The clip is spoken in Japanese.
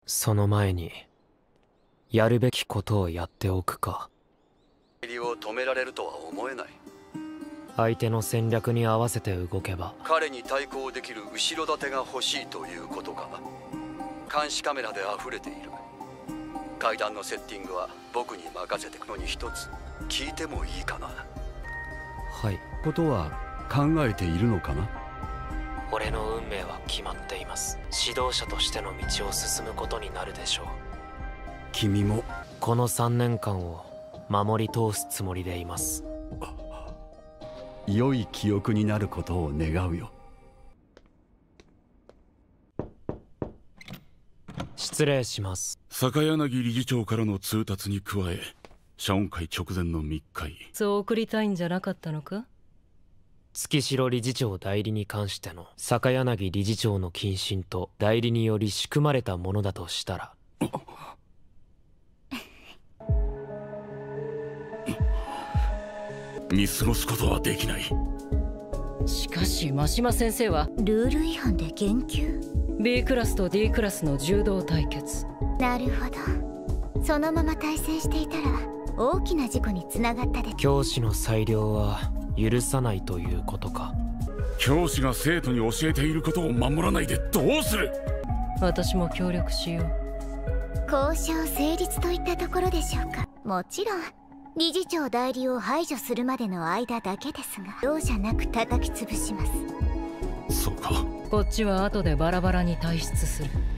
その前にやるべきことをやっておくか。 を止められるとは思えない。 相手の戦略に合わせて動けば。 彼に対抗できる後ろ盾が欲しいということか。監視カメラで溢れている。階段のセッティングは僕に任せてくのに一つ聞いてもいいかな。 はい。 ことは考えているのかな。 俺の運命は決まっています。指導者としての道を進むことになるでしょう。 君もこの3年間を守り通すつもりでいます。 良い記憶になることを願うよ。 失礼します。 坂柳理事長からの通達に加え、謝恩会直前の密会。 そう送りたいんじゃなかったのか。 月城理事長代理に関しての坂柳理事長の謹慎と代理により仕組まれたものだとしたら見過ごすことはできない。 しかし真島先生はルール違反で減給。 B クラスと D クラスの柔道対決。 なるほど。そのまま対戦していたら大きな事故につながったで。 教師の裁量は許さないということか。 教師が生徒に教えていることを守らないでどうする。 私も協力しよう。 交渉成立といったところでしょうか。もちろん理事長代理を排除するまでの間だけですが、容赦なく叩き潰します。 そうか。 こっちは後でバラバラに退出する。